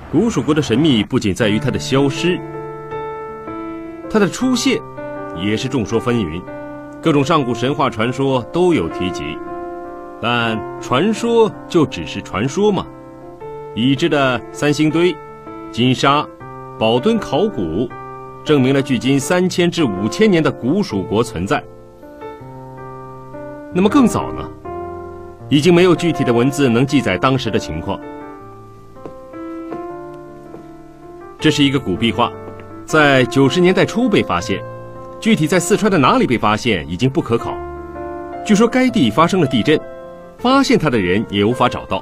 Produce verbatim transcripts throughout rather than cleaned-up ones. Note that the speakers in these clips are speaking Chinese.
古蜀国的神秘不仅在于它的消失，它的出现也是众说纷纭，各种上古神话传说都有提及。但传说就只是传说嘛，已知的三星堆、金沙、宝墩考古，证明了距今三千至五千年的古蜀国存在。那么更早呢？已经没有具体的文字能记载当时的情况。这是一个古壁画，在九十年代初被发现，具体在四川的哪里被发现已经不可考。据说该地发生了地震，发现它的人也无法找到。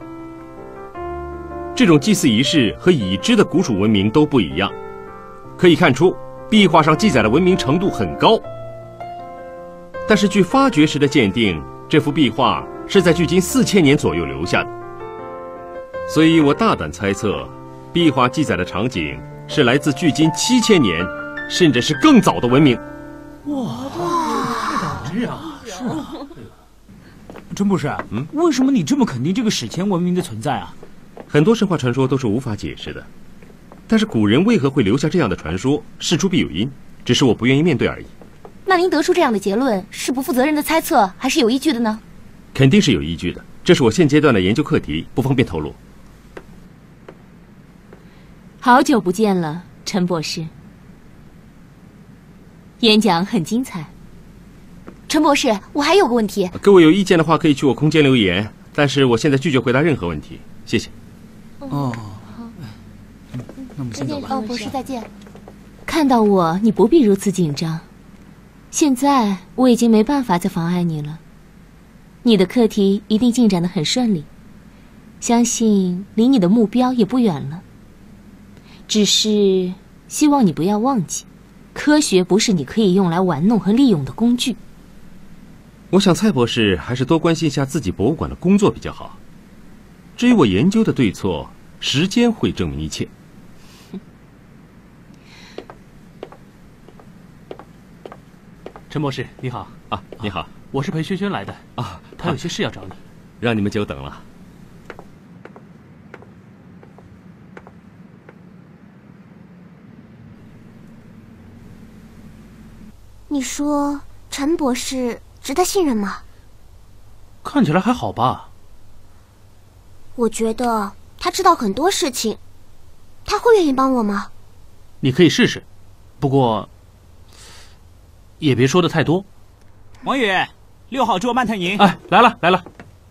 这种祭祀仪式和已知的古蜀文明都不一样，可以看出壁画上记载的文明程度很高。但是据发掘时的鉴定，这幅壁画是在距今四千年左右留下的，所以我大胆猜测，壁画记载的场景是来自距今七千年，甚至是更早的文明。 哇哇，这样是啊。陈博士，嗯，为什么你这么肯定这个史前文明的存在啊？ 很多神话传说都是无法解释的，但是古人为何会留下这样的传说，事出必有因，只是我不愿意面对而已。 那您得出这样的结论，是不负责任的猜测，还是有依据的呢？ 肯定是有依据的，这是我现阶段的研究课题，不方便透露。 好久不见了，陈博士。演讲很精彩。 陈博士，我还有个问题。 各位有意见的话，可以去我空间留言，但是我现在拒绝回答任何问题，谢谢。 哦，那我们先走吧。 哦，博士再见。 看到我，你不必如此紧张。现在我已经没办法再妨碍你了。你的课题一定进展得很顺利，相信离你的目标也不远了。只是希望你不要忘记，科学不是你可以用来玩弄和利用的工具。 我想蔡博士还是多关心一下自己博物馆的工作比较好。至于我研究的对错，时间会证明一切。 陈博士，你好。 啊，你好， 我是裴轩轩来的啊， 他有些事要找你。 让你们久等了。 你说陈博士值得信任吗？ 看起来还好吧。 我觉得他知道很多事情，他会愿意帮我吗？ 你可以试试，不过也别说的太多。 王宇，六号桌慢腾您。 哎，来了来了。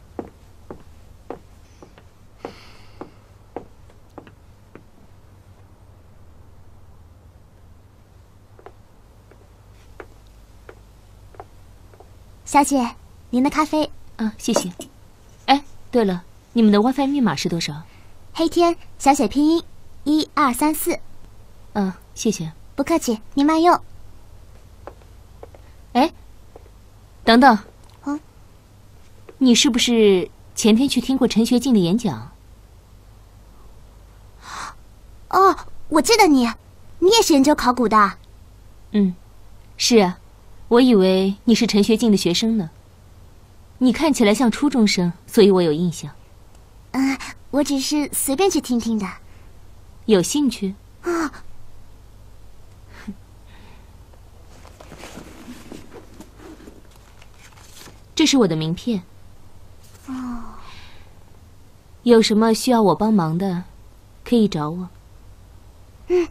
小姐，您的咖啡。 啊，谢谢。哎，对了，你们的 WiFi 密码是多少？ 黑天小写拼音一二三四。 嗯，谢谢。 不客气，您慢用。 哎，等等。 嗯， 你是不是前天去听过陈学进的演讲？ 哦，我记得你，你也是研究考古的。 嗯，是啊。我以为你是陈学进的学生呢，你看起来像初中生，所以我有印象。 嗯，我只是随便去听听的。 有兴趣？ 啊。 这是我的名片。 哦。 有什么需要我帮忙的，可以找我。 嗯。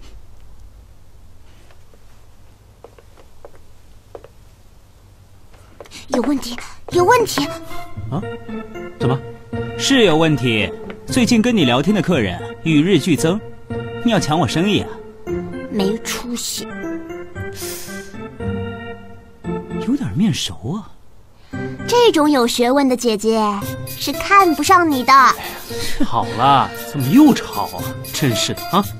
有问题，有问题！ 啊？怎么？ 是有问题。最近跟你聊天的客人与日俱增，你要抢我生意啊？ 没出息。 有点面熟啊。 这种有学问的姐姐是看不上你的。 好了，怎么又吵啊？真是的啊！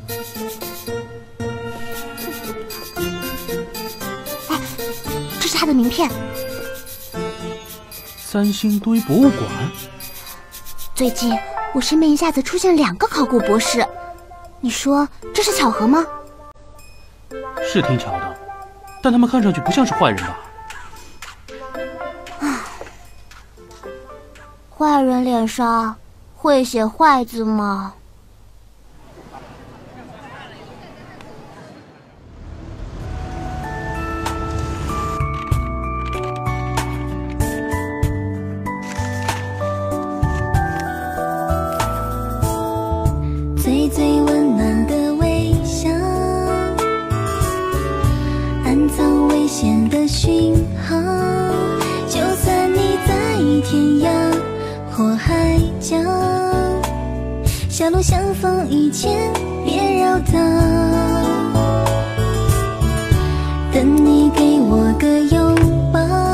哎，这是他的名片。 三星堆博物馆。 最近我身边一下子出现两个考古博士，你说这是巧合吗？ 是挺巧的，但他们看上去不像是坏人吧？ 啊，坏人脸上会写坏字吗？ 又相逢以前别绕道，等你给我个拥抱，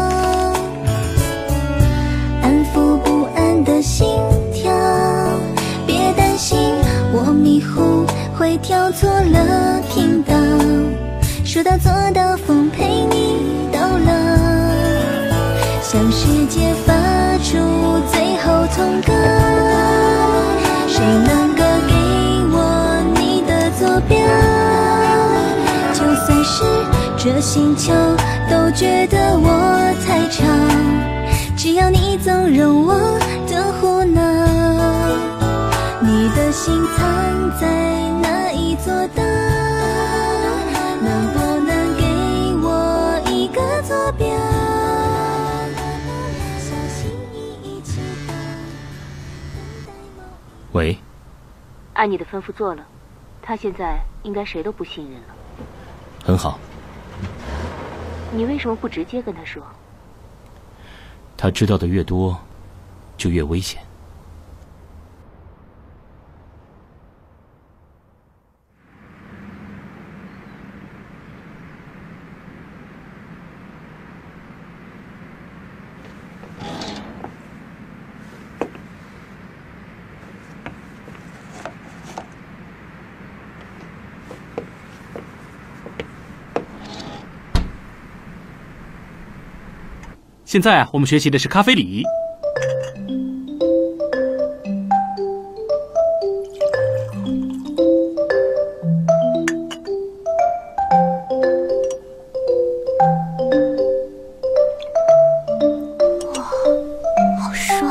安抚不安的心跳。别担心我迷糊会跳错了频道，说到做到风陪你到老，向世界发出最后通告。谁能够给我你的坐标？就算是这星球都觉得我太吵，只要你纵容我的胡闹。你的心藏在哪一座岛？能不能给我一个坐标？小心翼翼祈祷，等待某喂， 按你的吩咐做了，他现在应该谁都不信任了。 很好。 你为什么不直接跟他说？ 他知道的越多，就越危险。 现在啊，我们学习的是咖啡礼仪。 哇，好帅！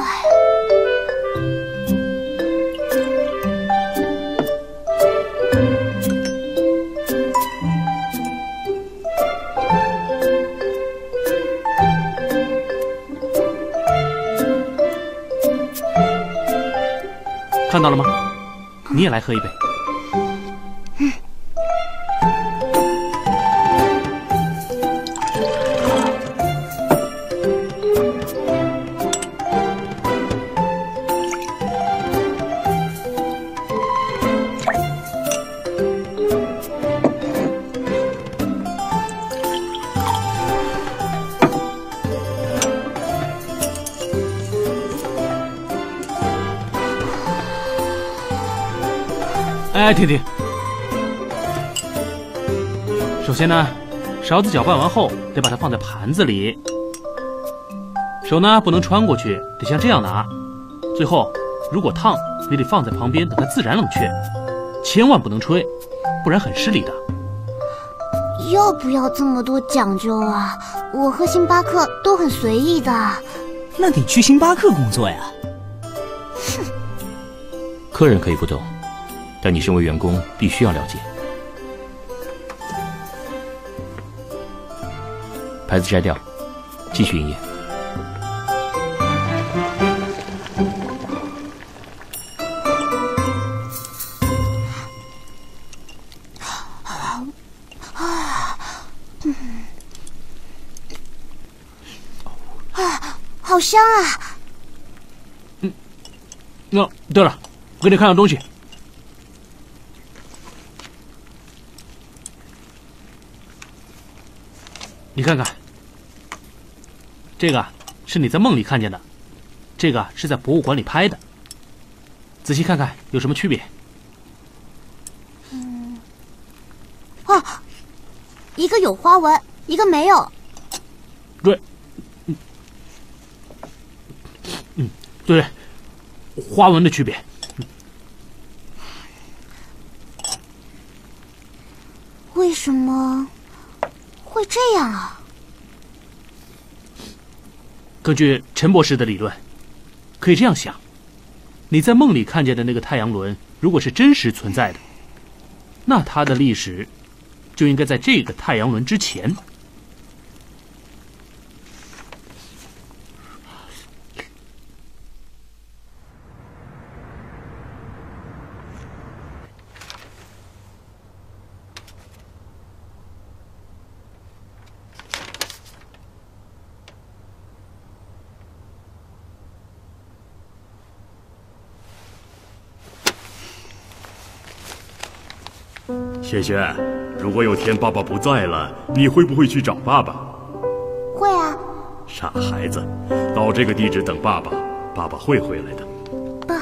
看到了吗？你也来喝一杯。 嗯。 哎，婷婷，首先呢，勺子搅拌完后得把它放在盘子里，手呢不能穿过去，得像这样拿。最后，如果烫，你得放在旁边等它自然冷却，千万不能吹，不然很失礼的。 要不要这么多讲究啊？我和星巴克都很随意的。 那你去星巴克工作呀？ 哼， 客人可以不懂，但你身为员工必须要了解。牌子摘掉，继续营业。 啊，好香啊！ 嗯，哦，对了，给你看样东西。你看看，这个是你在梦里看见的，这个是在博物馆里拍的。仔细看看有什么区别？ 嗯，啊，一个有花纹，一个没有。 对，嗯，嗯，对，花纹的区别。 为什么会这样啊？ 根据陈博士的理论，可以这样想：你在梦里看见的那个太阳轮，如果是真实存在的，那它的历史就应该在这个太阳轮之前。 萱萱，如果有天爸爸不在了，你会不会去找爸爸？ 会啊。 傻孩子，到这个地址等爸爸，爸爸会回来的。 爸。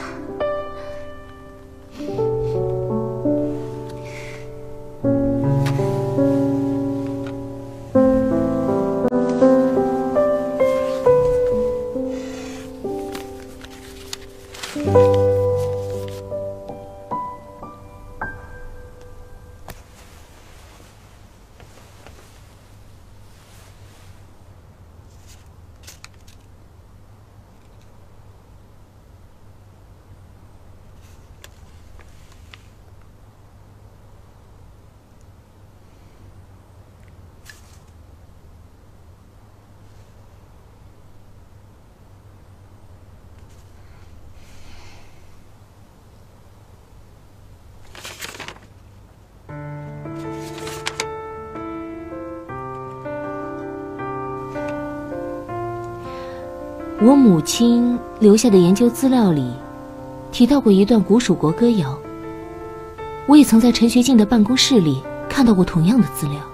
我母亲留下的研究资料里提到过一段古蜀国歌谣，我也曾在陈学进的办公室里看到过同样的资料。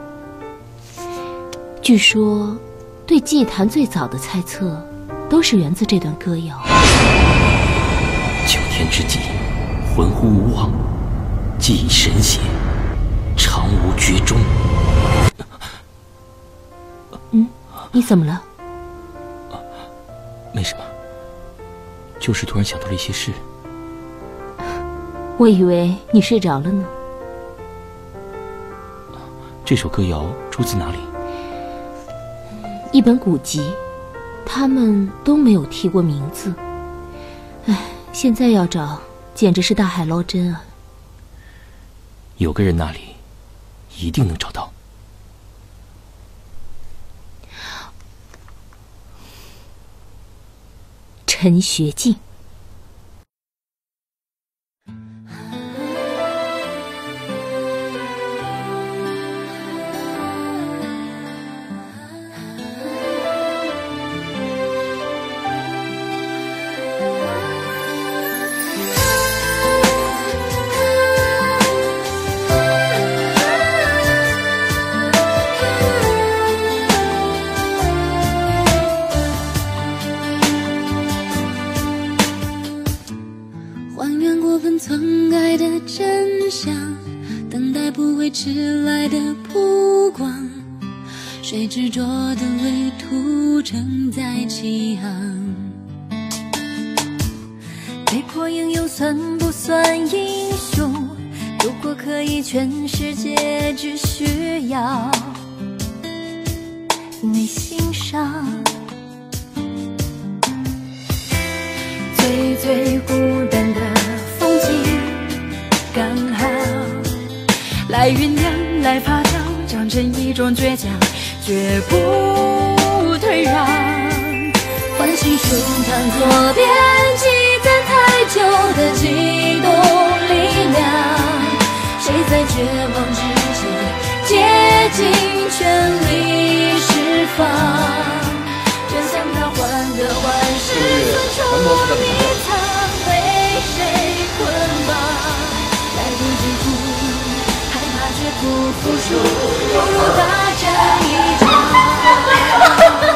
据说对祭坛最早的猜测都是源自这段歌谣。 九天之际，魂乎无望，既以神邪，常无绝终。 嗯，你怎么了？ 没什么，就是突然想到了一些事。 我以为你睡着了呢。 这首歌谣出自哪里？ 一本古籍，他们都没有提过名字。唉，现在要找，简直是大海捞针啊！ 有个人那里一定能找到。 陈学进。 曾爱的真相，等待不会迟来的曝光，谁执着的为途正在起航，被迫英勇算不算英雄？如果可以，全世界只需要你欣赏。最最孤单的风景，刚好来酝酿，来发酵，长成一种倔强，绝不退让。唤醒胸膛左边积攒太久的激动力量，谁在绝望之际竭尽全力释放？真想他患得患失，寸处迷藏，被谁捆绑？来不及哭，害怕绝不服输，不如大战一场。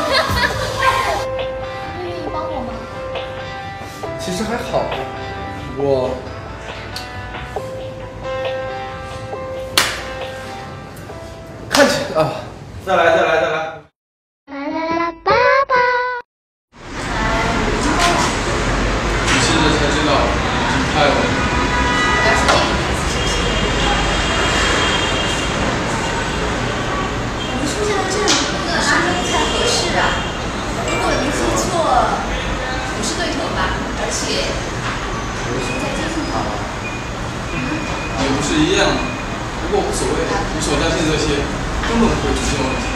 愿意帮我吗？ 其实还好，不过看起来啊，再来再来再来。 啦啦啦，爸爸。 你现在才知道，你太晚了。 我们出现在这里，那个时间太合适啊！如果没记错，不是对头吧？而且我们在接触他。 也不是一样，不过无所谓，你所担心这些根本不会出现问题。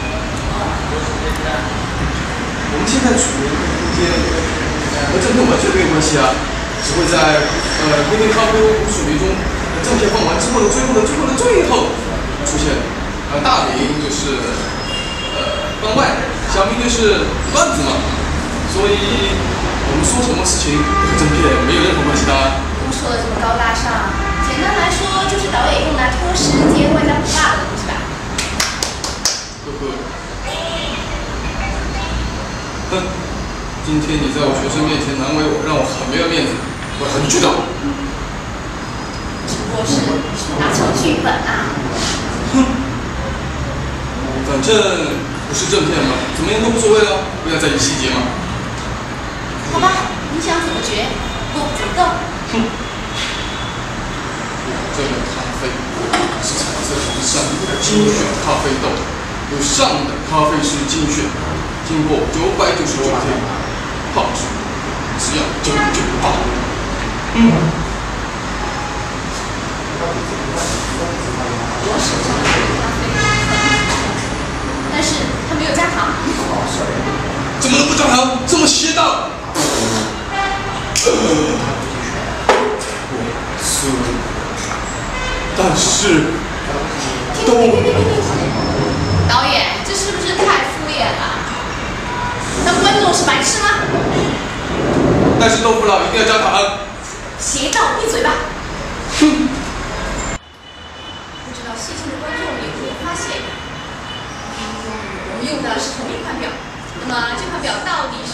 我们现在处于一个空间，和正片完全没有关系啊，只会在呃规定咖啡无属于中，正片放完之后的最后的最后的最后出现。呃，大名就是呃番外，小名就是段子嘛，所以我们说什么事情和正片没有任何关系的。 不说的这么高大上，简单来说就是导演用来推今天你在我学生面前难为我，让我很没有面子，我很知道。 只不过是拿错剧本啊。 哼，反正不是正片嘛，怎么样都无所谓了，不要在意细节嘛。 好吧，你想怎么决，我怎么动。 哼，这个咖啡是彩色红上精选咖啡豆，有上等咖啡师精选，经过九百九十九天泡制，只要九九八。嗯。 我手上的这个咖啡很但是它没有加糖。 怎么能不加糖？这么邪道！呃，是，但是都。 导演，这是不是太敷衍了？当观众是白痴吗？ 但是豆腐脑一定要加糖。 邪道，闭嘴吧！ 哼。 不知道细心的观众有没有发现，我们用的是同一款表，那么这款表到底是